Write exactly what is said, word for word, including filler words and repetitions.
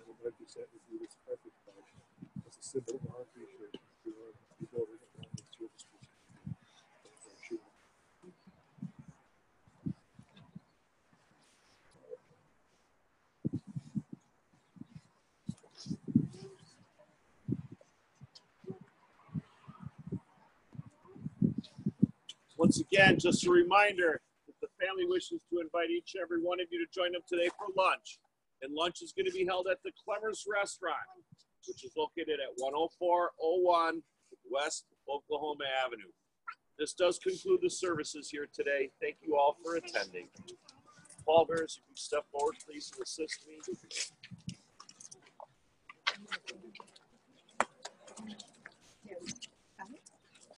would like to set with you this carpet bag as a symbol of our appreciation for your devoted and long service to society. Once again, just a reminder that the family wishes to invite each and every one of you to join them today for lunch. And lunch is going to be held at the Clemmer's Restaurant, which is located at one oh four oh one West Oklahoma Avenue. This does conclude the services here today. Thank you all for attending. Paul Bears, if you step forward, please, and assist me.